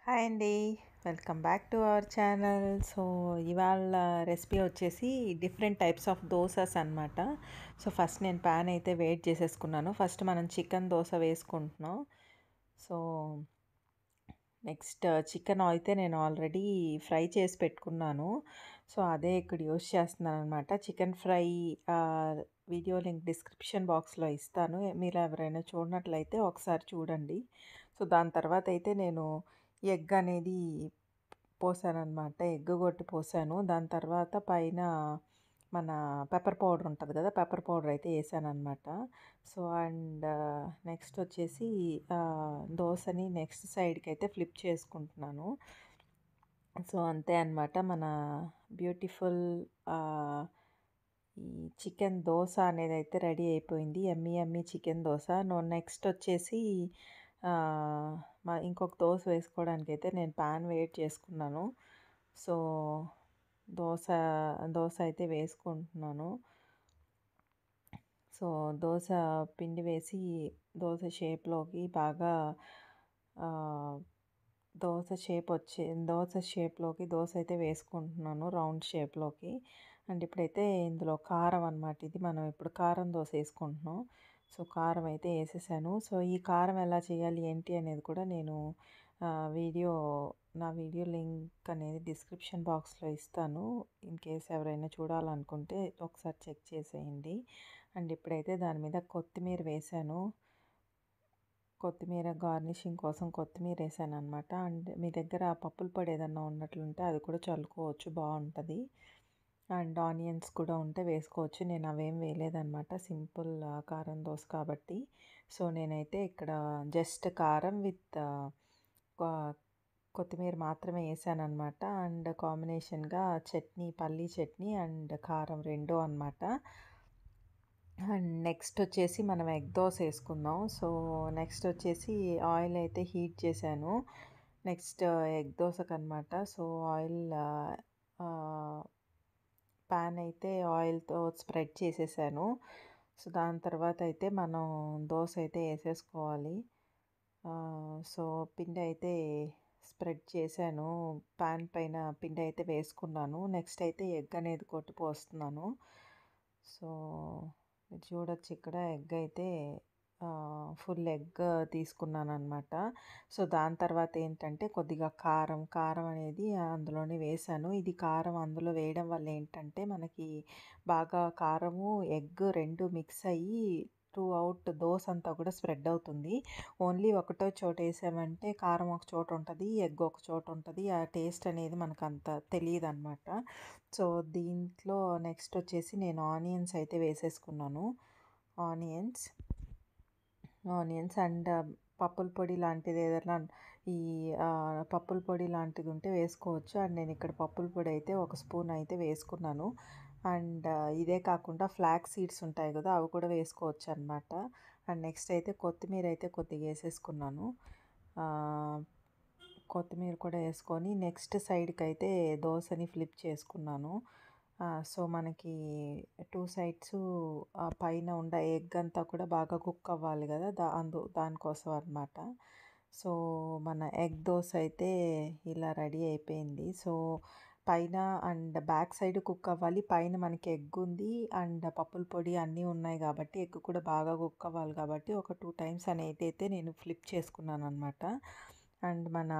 Hi అండి. Welcome back to our channel. So, ఇవాళ recipe వచ్చేసి డిఫరెంట్ టైప్స్ ఆఫ్ దోసాస్ అనమాట. సో, ఫస్ట్ నేను ప్యాన్ అయితే వేడి చేసేసుకున్నాను. ఫస్ట్ మనం చికెన్ దోస వేసుకుంటున్నాం. సో, నెక్స్ట్ చికెన్ అయితే నేను ఆల్రెడీ ఫ్రై చేసి పెట్టుకున్నాను. సో, అదే ఇక్కడ యూస్ చేస్తున్నాననమాట. Chicken fry video link description బాక్స్‌లో ఇస్తాను. మీరు ఎవరైనా చూడనట్లయితే ఒకసారి చూడండి. సో, దాని తర్వాత అయితే నేను ఎగ్ అనేది పోసాననమాట. ఎగ్ కొట్టి పోసాను. దాని తర్వాత పైన మన పెప్పర్ పౌడర్ ఉంటది కదా! పెప్పర్ పౌడర్ అయితే ఏసాననమాట. సో, అండ్ నెక్స్ట్ వచ్చేసి దోసని నెక్స్ట్ సైడ్‌కైతే ఫ్లిప్ చేసుకుంటున్నాను. సో, అంతే అనమాట. మన బ్యూటిఫుల్ ఆహ్, ఈ చికెన్ దోస అనేదైతే రెడీ అయిపోయింది. Yummy yummy chicken dosa. Next వచ్చేసి ఆహ్, ఇంకొక దోస వేసుకోవడానికైతే నేను పాన్ వేడి చేసుకున్నాను. సో, దోస దోస అయితే వేసుకుంటున్నాను. సో, దోస పిండి వేసి దోస షేప్‌లోకి బాగా ఆహ్, దోస షేప్‌లోకి దోస అయితే వేసుకుంటున్నాను రౌండ్ షేప్‌లోకి. అండ్ ఇప్పుడైతే ఇందులో కారం అనమాట. ఇది మనం ఇప్పుడు కారం దోస ఏసుకుంటున్నాం. సో, కారం అయితే ఏసేసాను. సో, ఈ కారం ఎలా చేయాలి ఏంటి అనేది కూడా నేను వీడియో నా వీడియో లింక్ అనేది డిస్క్రిప్షన్ బాక్స్‌లో ఇస్తాను. ఇన్ కేస్ ఎవరైనా చూడాలనుకుంటే ఒకసారి చెక్ చేసేయండి. అండ్ ఇప్పుడైతే దాని మీద కొత్తిమీర వేశాను. కొత్తిమీర గార్నిషింగ్ కోసం కొత్తిమీర వేసాననమాట. అండ్ మీ దగ్గర పప్పుల పొడి ఏదన్నా ఉన్నట్లుంటే అది కూడా చల్లుకోవచ్చు, బావుంటది. అండ్ ఆనియన్స్ కూడా ఉంటే వేసుకోవచ్చు. నేను అవేం వేయలేదనమాట. సింపుల్ కారం దోస కాబట్టి. సో, నేనైతే ఇక్కడ జస్ట్ కారం విత్ కొ కొత్తిమీర మాత్రమే ఏసాననమాట. అండ్ కాంబినేషన్‌గా చట్నీ, పల్లీ చట్నీ అండ్ కారం 2 అనమాట. అండ్ నెక్స్ట్ వచ్చేసి మనం ఎగ్ దోస ఏసుకుందాం. సో, నెక్స్ట్ వచ్చేసి ఆయిల్ అయితే హీట్ చేశాను. నెక్స్ట్ ఎగ్ దోసకనమాట. సో, ఆహ్, పాన్ అయితే ఆయిల్‌తో స్ప్రెడ్ చేసేసాను. సో, దాని తర్వాత అయితే మనం దోస అయితే ఏసేసుకోవాలి. సో, పిండి అయితే స్ప్రెడ్ చేశాను. పాన్ పైన పిండి అయితే వేసుకున్నాను. నెక్స్ట్ అయితే ఎగ్ అనేది కొట్టి పోస్తున్నాను. సో, మీరు చూడొచ్చు ఇక్కడ ఎగ్ అయితే ఫుల్ ఎగ్ తీసుకున్నాననమాట. సో, దాని తర్వాత ఏంటంటే కొద్దిగా కారం అనేది అందులోనే వేశాను. ఇది కారం అందులో వేయడం వల్ల ఏంటంటే మనకి బాగా కారము, ఎగ్ 2 మిక్స్ అయ్యి త్రూ అవుట్ దోస అంతా కూడా స్ప్రెడ్ అవుతుంది. ఓన్లీ ఒకటో చోట ఏసామంటే కారం ఒక చోట ఉంటది, ఎగ్ ఒక చోట ఉంటది. ఆ టేస్ట్ అనేది మనకంత తెలీదనమాట. సో, దీంట్లో నెక్స్ట్ వచ్చేసి నేను ఆనియన్స్ అయితే వేసేసుకున్నాను. ఆనియన్స్, ఆనియన్స్ అండ్ పప్పుల పొడి లాంటిది ఏదైనా ఈ పప్పుల పొడి లాంటిది ఉంటే వేసుకోవచ్చు. అండ్ నేను ఇక్కడ పప్పుల పొడి అయితే ఒక స్పూన్ అయితే వేసుకున్నాను. అండ్ ఇదే కాకుండా ఫ్లాక్స్ సీడ్స్ ఉంటాయి కదా! అవి కూడా వేసుకోవచ్చు అనమాట. అండ్ నెక్స్ట్ అయితే కొత్తిమీర అయితే కొద్దిగా వేసేసుకున్నాను. ఆహ్, కొత్తిమీర కూడా వేసుకొని నెక్స్ట్ సైడ్‌కి అయితే దోసని ఫ్లిప్ చేసుకున్నాను. సో, మనకి 2 సైడ్సు పైన ఉన్న ఎగ్ అంతా కూడా బాగా కుక్ అవ్వాలి కదా! దానికోసం అనమాట. సో, మన ఎగ్ దోస అయితే ఇలా రెడీ అయిపోయింది. సో, పైన అండ్ బ్యాక్ సైడ్ కుక్ అవ్వాలి. పైన మనకి ఎగ్ ఉంది అండ్ పప్పుల పొడి అన్నీ ఉన్నాయి కాబట్టి ఎగ్ కూడా బాగా కుక్ అవ్వాలి కాబట్టి ఒక 2 టైమ్స్ అనేది అయితే నేను ఫ్లిప్ చేసుకున్నాననమాట. అండ్ మన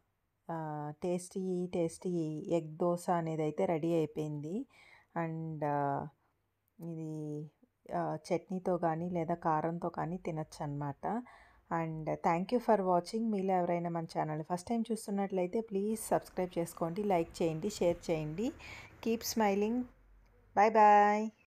టేస్టీ టేస్టీ ఎగ్ దోస అనేదైతే రెడీ అయిపోయింది. అండ్ ఇది చట్నీతో కానీ లేదా కారంతో కానీ తినొచ్చనమాట. And thank you for watching. మీలో ఎవరైనా మన ఛానల్ ఫస్ట్ టైం చూస్తున్నట్లయితే ప్లీజ్ సబ్స్క్రైబ్ చేసుకోండి, లైక్ చేయండి, షేర్ చేయండి. Keep smiling. Bye bye.